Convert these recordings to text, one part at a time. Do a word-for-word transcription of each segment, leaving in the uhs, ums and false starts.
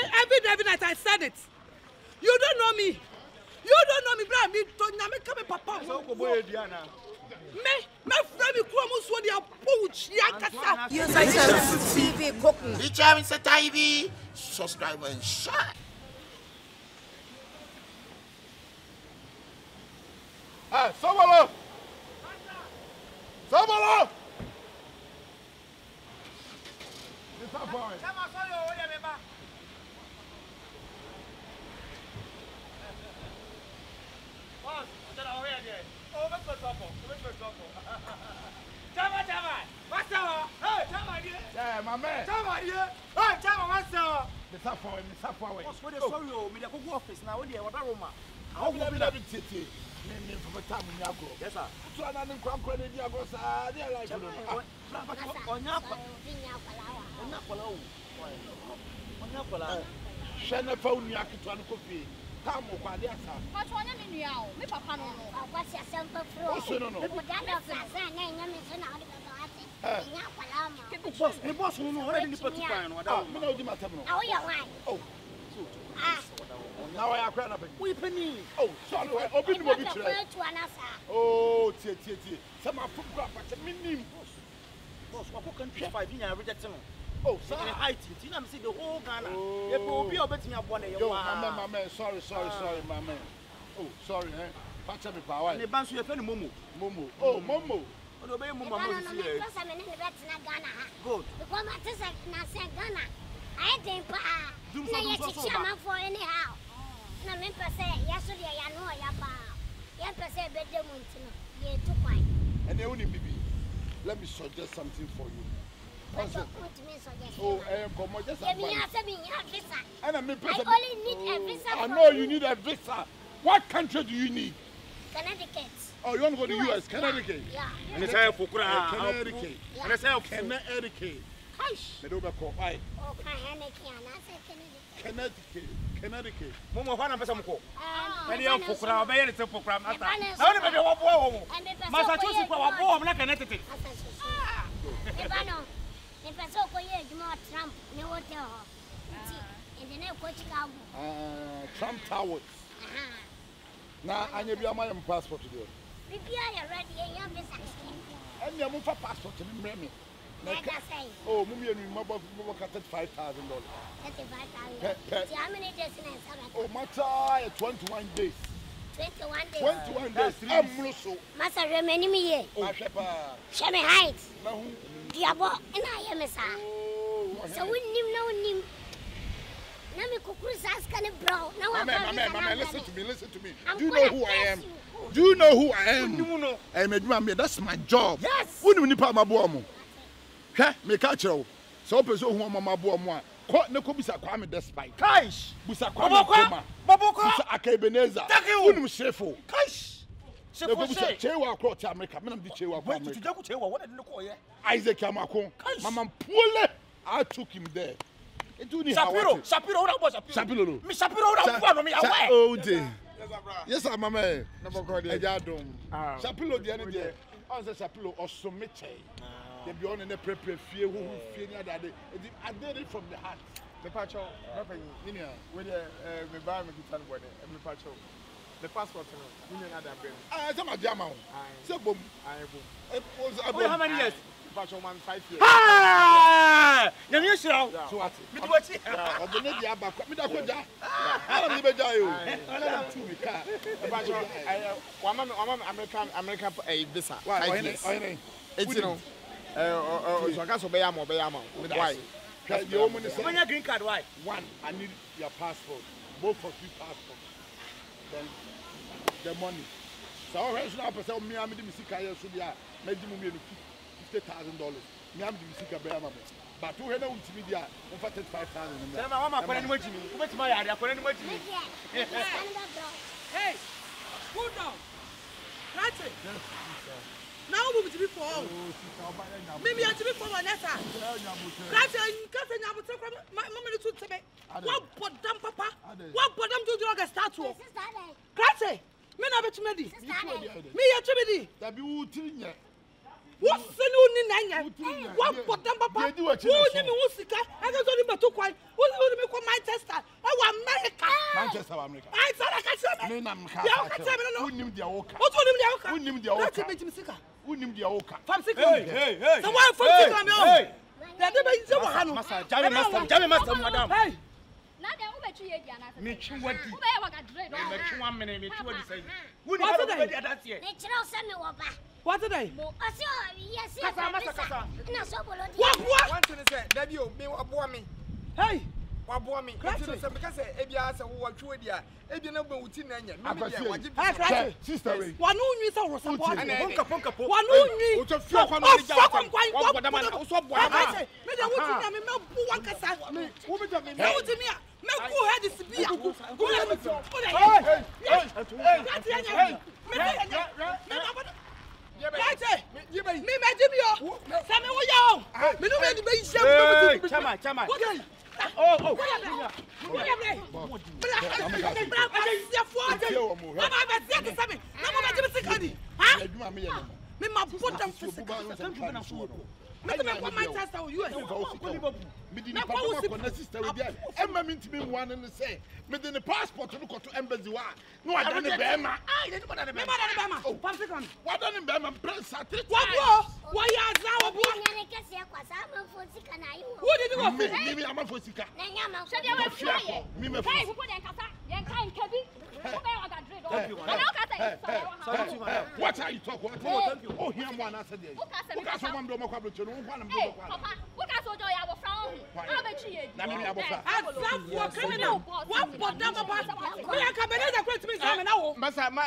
every day, every night I said it. You don't know me. You don't know me, bro. Me don't know me come papa. Me, me friend me come so dia pouch ya kasa. You say T V cooking. The channel SHATTA T V. Subscribe and share. Hey, Sabalo! Sabalo! It's not boy. Yeah, my man. Chama here. Hey, chama what's up? It's not for him. It's not for him. What's with the sorry? Me dey go office now. We dey what room? I hope you be that tete. Me from the time we go. Yes sir. So I don't come credit you go sir. They like you. Onya kwa. Onya kwa la o. Onya kwa la. Shana fa unu akitwa no kofi. Tam kwa de asa. But onya me nua o. Me papa no no. Akwasi asempa fro. So no no. Me da da sa sa na nya me so na o de ba ate. Nya kwa la ma. Boss, me boss no no already ni patu pan no. Ah, me na odi matem no. Ah, o ya wan. Oh. Ah. Now I acquire na. We penny. Oh, sorry. Obi ni mo bi tire. Oh, tie tie tie. Some of them grab but me nim. Boss, what can five in your reject no. Oh, sir. Height, you know me see the whole Ghana. You go be obet me abone you. Yo, my man, my man, sorry, sorry, sorry, my man. Oh, sorry, eh. Patch me power. Ne ban so you friend Momo. Momo. Oh, Momo. Odo be Momo mo see here. Because I'm in the Ghana. Good. Because my sister na say Ghana. I think pa. Na ye chichama for anyhow. Na me pese yeso de ya no ya ba. Ya pese be de muntino. Ye to kwai. And they only bibi. Let me suggest something for you. Oh, I am come just a visa. And I mean, I only need a visa. I know you need a visa. What country do you need? Connecticut. Oh, you want to go to the U S? Connecticut? Yeah. And it's here for Connecticut. And it's here Connecticut. Hush. Me do be call. Why? Oh, Connecticut. I say Connecticut. Connecticut. Connecticut. Momo fa na pesa mko. Ah. Eni am fukura obeye ni fukura mata. Na woni bebe wo bo wo. Massachusetts kwa wo mo na Connecticut. Ah. Ebano. Ne pesa ko ye juma Trump ne hotel ho. Nti ende na ko Chicago. Ah, Trump Towers. Aha. Na anya bia ma yam passport do. Bibia ya ready ye yam visa. Anya mo fa passport ni mre me. Oh, mummy and my boss thirty-five thousand dollars. thirty-five thousand. How many days in South Oh, matter twenty-one days. twenty-one days. twenty-one days. I'm Musso. Master, remember me. Oh, Shepherd. Show me height. No. Diabo, and I am a sir. So we nim no nim. Now me kukurusa askane bro. Now I'm man, man, listen to me, listen to me. Do you know who I am? Do you know who I am? I'm a man. That's my job. Yes. Who do you need my boy? Heh, me catch you. So person who mama boy mo. Ko ne ko bisa kwame despite. Kaish. Bisa kwame koma. Baboko. Bisa Akebeneza. Who shefo. Kaish. Shefo bisa chewa across America. Me nam di chewa across America. Wait, tu chewa. What did you call here? Isaac Amako. Mama pole. I took him there. Shapiro, Shapiro, what about Shapiro? Shapiro. Me Shapiro, what about me? Away. Oh dear. Yes, I'm a man. Never called it. Shapiro, the other day. I was a Shapiro or Somete. They be on in the prepare fear who fear that day. I did it from the heart. The patch out, nothing in here with the environment to tell what the patch out. The passport, you know, that Ben. I am a Jama. So, boom. I was how many years? Patch on five years. Ah! You used to so what? Me do what? Of the Nadia back. Me da ko ja. I don't even die you. I don't to me car. The patch I one one American American visa. Why? Why? It's you know. Uh, so I can't obey am, obey am. Why? You only say when your green card, why? One, I need your passport. Both of you passports. Then the money. So I raise now person me am the music here so dia me di me fifty thousand dollars. Me am the music be am. But who na ulti me dia on for thirty-five thousand. Tell me mama kwani mo jimi. Wo betima ya dia kwani mo jimi. Hey. Hold down. Right. Now we will be for all. Maybe I to be for one letter. That's a cousin. I will take my mamma to me. What put them, Papa? What put them to do a statue? Cratty, men have it ready. Me at Chimney. That be Wootin. What's the new nine? What put them, Papa? Who did me Wussika? I don't know about two quite. What will make my Manchester. I want America. Manchester America. I saw that I Me na mka. Ya ka tell me no. Who nim dia woka? What do you mean Who nim dia woka? That's me Sika. Who nim dia woka? From Sika. Hey, hey, hey. So why from Sika me on? Hey. Ya de be nse wa ha no. Master, Jami master, Jami master madam. Hey. Na de wo betwi ye dia na se. Me twi wadi. Wo be wa ga dre do. Me twi one minute, me twi wadi say. Who ni What's ha the wadi that here? Me chiro se me wo ba. What today? Mo ase o yes yes. Kasa, master, kasa. Na so bolo di. What what? One thing say, Daddy, o me aboa me. Hey. Waboa me. Correct. Nti no se me ka se ebia se wo watwe di a, ebia na gba wuti na anya. Me me dia Akwasi. waje bi. Hey, correct. Sister we. Wanu nwi sa wo support. Ponka ponka po. Wanu nwi. O to fi okwa no ni ja Fuck wa. am Wa boda man, o so boda man. Me de wuti na me me bu wan kasa. Wo be me. Me wuti me a me ku head is bia. Go let me talk. Hey, hey, hey. That's the end. Me me me me me me Jimmy yo. Say me wo ya o. Me no me di be shame. Hey, chama, chama. Oh, oh. Me ma put them physical. Me me kwa Manchester o U S. Me di papa ko na sister we dia. Emma me ntimi nwa ne say. Me di ne passport no ko to embassy wa. No ada ne be ma. Ai, ne ma da ne Me be. ma da ne be ma. Oh, pam second. Wa da ne be ma prince atri. Wa bo. Wa ya za wa bo. Nya ne kese kwa sa ma fo sika na yi wo. Who did you go Me for? me me ama fo sika. Na nya ma So de wa fi ye. Me me Hey, wo ko de nkasa. Ye nka nka bi. Wo be wa ga dre do. Na na ka say. Sorry to my. What are you talking about? Oh, thank you. Oh, here one answer there. Wo ka say. Wo ka so mam do mo kwa bro chenu. Wo kwa na mo Hey, kwa. papa, wo ka so do ya wo fra ho. Na betwi ye. Na me me abofra. Asafu criminal. Wa boda ma ba. Me ya ka be na kwet me say me na wo. Masa ma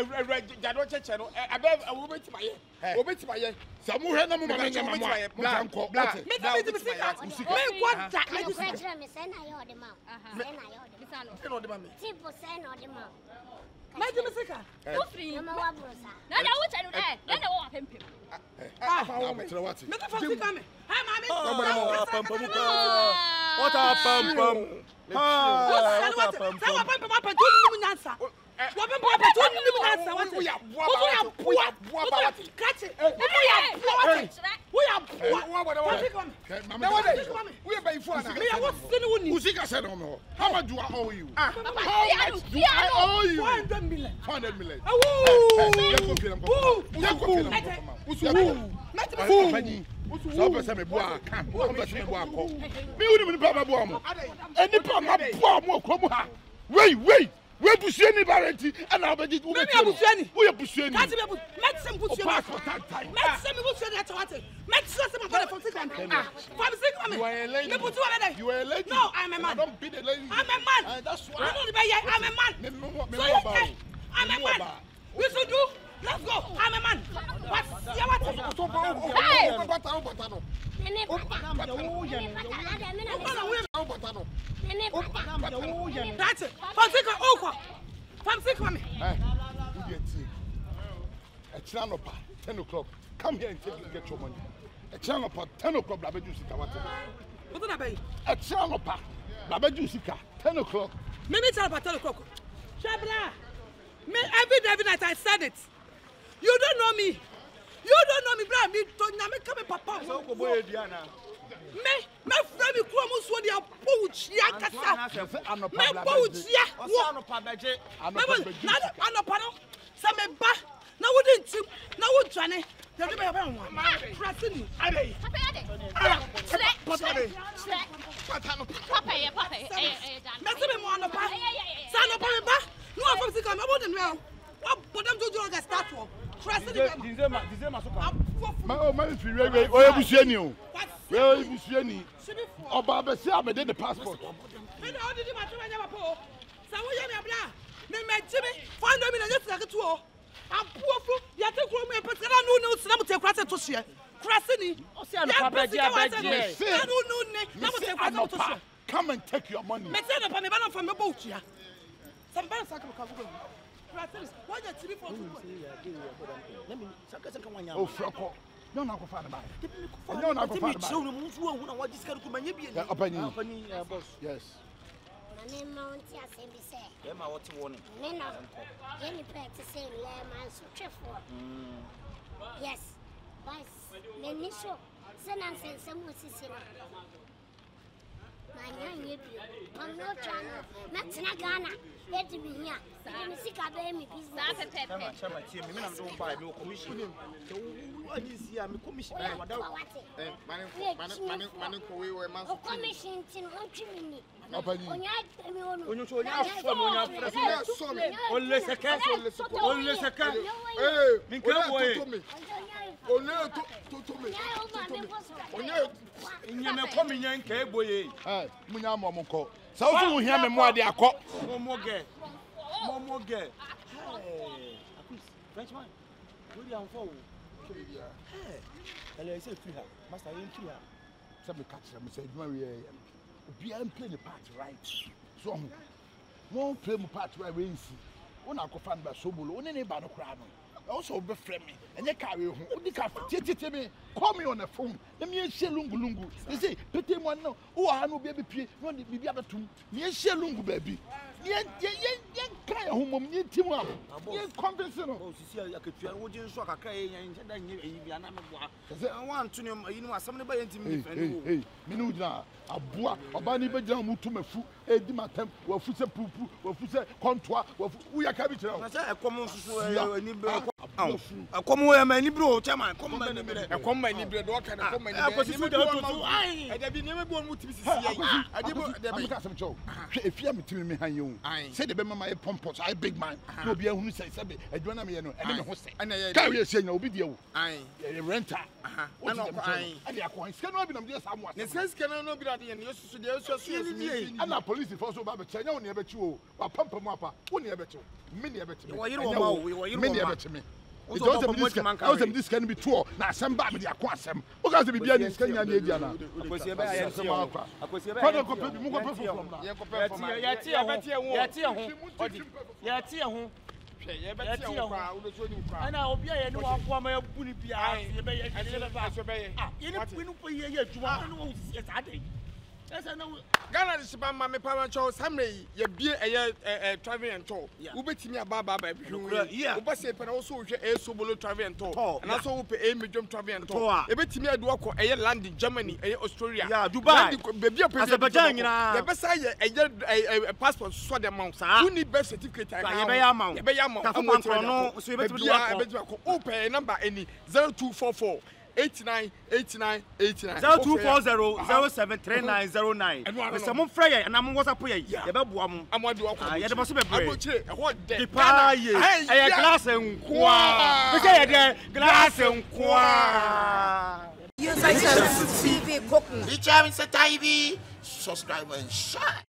jado cheche no abe wo beti ma ye. Wo beti ma ye. Samu he na mo ma nya ma mo. Mo kan ko. Me ta be di sika. Me kwa da. Me ko try me say na yo de ma. Say na yo de. Bisa no. E no de ma me. Tipo say na de ma. Me di sika. Wo free. Na ma wa bro sa. Na da wo chenu de. Na da wo apempem. Ah, I'm tell what. Me ta fa sika me. Hi mama. Oh, pam pam pam. What a pam pam. Ah, what a pam Say wa pam. pam pam pam tu ni mu nyansa. Wa pam pam pam tu ni mu nyansa. What? Wo ya bua Wo ba ya what? Wo bua. ya bua ba what? Catch it. Wo ya bua what? Wo ya bua. Wo wa da wa. Mama, Na wa what de. Wo ya ba ifu ana. Me ya wo sini wo ni. Usika said on me. How much do I owe you? Ah, How much do I owe you? four hundred million. four hundred million. Awu. Yeah, go feel them. Yeah, go feel them. Usu. Meti me Usu. Fanyi. So person me bua kan. So person me bua ko. Me woni me pa bua mo. Eni pa ma bua mo ko mo ha. Wait, wait. We busuani barenti and obedi wo Me me abusuani. Wo ye busuani. Catch me abu. Meti se busuani. Passport that time. Meti se me busuani at what? Meti se se me for from sika. From sika me. You are a lady. Me putu wa be You are a lady. No, I'm a And man. I don't be the lady. I'm a man. And that's why. I don't be here. I'm a man. Me me me So me you about. say, I'm a man. We should do. Let's go. I'm a man. What? Yeah, what? Hey! Me me pata. Me me pata. Na de me na me. Me me pata. That's it. From sika okwa. From sika me. Eh. Who dey tea? It's nine o'clock, ten o'clock. Come here and take get your money. It's nine o'clock, ten o'clock. Blabe juice ika what? What do that be? It's nine o'clock. Blabe juice ika ten o'clock. Me me tell about ten o'clock. Shabla. Me every day, every night I said it. You don't know me. You don't know me, bro. Me don't na me come papa. So go boy dia na. Me me friend me kuro mu so dia pouchia kasa. Me pouchia. O sa no pa beje. Me na anopa no. Sa me ba. Na wo di ntim. Na wo dwane. Dem be be ho. Press ni. Ade. Papa ade. Papa ade. Papa no. Papa ye papa eh eh dan. Me se me mo anopa. Sa anopa me ba. No afam sika me bo de no. Wa bodam jojo ga start wo. Press ni. Dizema, dizema so pa. Ma o ma fi we we o ye busuani o. We o ye busuani. Oba be se amede the passport. Me na odi di ma to nya papa. Sa wo ye me abla. Me me jimi four hundred million just like to o. Apuofu ya te kuro mu e pese na no no sina mu te kwase to hye. Krase ni. O se an papa dia beje. Na no no ne. Na mu te kwase to hye. Come and take your money. Me say no pa me ba na fa me bo utua. Some ba sa ka ka go. Krase what you T V for to. Let me saka saka wanya. Oh, frako. No na ko fa na ba. No na ko fa na ba. Show no mu fu hu na wa jiska ku manya bi. Yeah, opani. Opani boss. Yes. Me mount ya say be say. E ma what warning. Me no. Ye ni practice say le man so twefo. Yes. But me ni so. Se na sense mo sisi no. I'm not trying to not Ghana. Let me here. Let me see Kabemi business. Chama, chama, tia, me na don't buy no commission. So what is here? Me commission. Eh, money, money, money, money, we were man. Commission in one minute. Apani. Onyo so nya fo mo nya fo so me. Onle seka, onle seka. Eh, me kan boy. Onle to to to me. Onye Nya me komi nya nka eboye. Eh, munya mo mo ko. Sa wo fu hia me mo ade akọ. Mo mo ge. Mo mo ge. Hey, Akus, Frenchman. We dey am for wo. Hey. Ele say free her. Master you free her. Say me catch them say you we obi am play the part right. So won play my part right we see. Won akọfa nba sobolo. Won ne ba no kra no. Also be friend me. Enye ka we hu. Odi ka tietie me. Call me on the phone. Let me share lungu lungu. They say pete mo no. O ha no be be pie. No de bibia betum. Me share lungu baby. Ye ye ye kan ho mom ni tim am. Ye convince no. O sisi akatua wo je nso akakra ye nya nche da nye eyi bia na me boa. Say wan to ne yi no asem ne ba ye ntim ni fa ni wo. Hey, me no gina aboa. Oba ni be gina mu tu mafu. E di matem. Wa fu se pupu. Wa fu se kontoa. Wa fu wo ya ka bi kira. Na say ekom nsusu ani be ekom wo ya ma ni bro chairman ekom ma ni bere. Ekom ma ni bere do ka na ekom ma ni bere. Akwasifu da tutu. Ai. E da bi ne me bo mu timi sisi ye. Ade bo da be. Amaka sem chow. Hwe efia me timi me han ye hu. Say the be mama e pompos I big man. No be ehunu say say be adwana me ye no. E me ho say. Ka we ese nya obi de wo. Ai. Renter. Aha. Na no ai. Ade akọ. Sika no bi na me dey samu ase. Ne sense kana no bi da de ye no susu de susu ye. Ana police for so ba be chenya wo ne be chi wo. Wa pampa mu apa. Wo ne be chi wo. Me ne be chi me. Wo yire wo ma wo. Wo yire wo ma. Me ne be chi me. It doesn't this can also this can be two na asem ba me dey akọ asem. Wo ka say bibia ni sika nya na edia na. Akwesi ebe ya ti o. Akwesi ebe ya. Fa ko pe bi mu ko pe from na. Ye ko pe from. Ya ti ho. Ya ti ho. Ya ti ho. Ye be ti ho kwa, wo do so ni kwa. Ana obi a ye ni wa kwa ma ya bu ni bia. Ye be ye ye be ba. So be ye. Ah, ye ni pinu po ye ye adwuma na wo si sa dey. Esa na Ghana de siba ma me pa man chow samre ye bie eye eh travel and tour. Wo betimi aba aba ba bi hu. Wo ba se pe na wo so hwe e sobolo travel and tour. Na so wo pe e medwom travel and tour. E betimi adu akọ eye land in Germany, eye Australia. Yeah, Dubai. Baby o pe Azerbaijan nyina. Ye be say eye passport so dem mount. You need birth certificate. Ye be ya mount. Ye be ya mount. Tafu control no so ye betimi du akọ. O pe number any zero two four four eighty-nine eighty-nine eighty-nine zero two four zero zero seven three nine zero nine. Mr. Mum Freya and I'm WhatsApp ye. Ye be boa mu. Amadu akọ. Ye de boso be bre. Abochire e ho de. Dipa ye. Eye glass nkwa. We say ye de glass nkwa. T V, subscribe and share.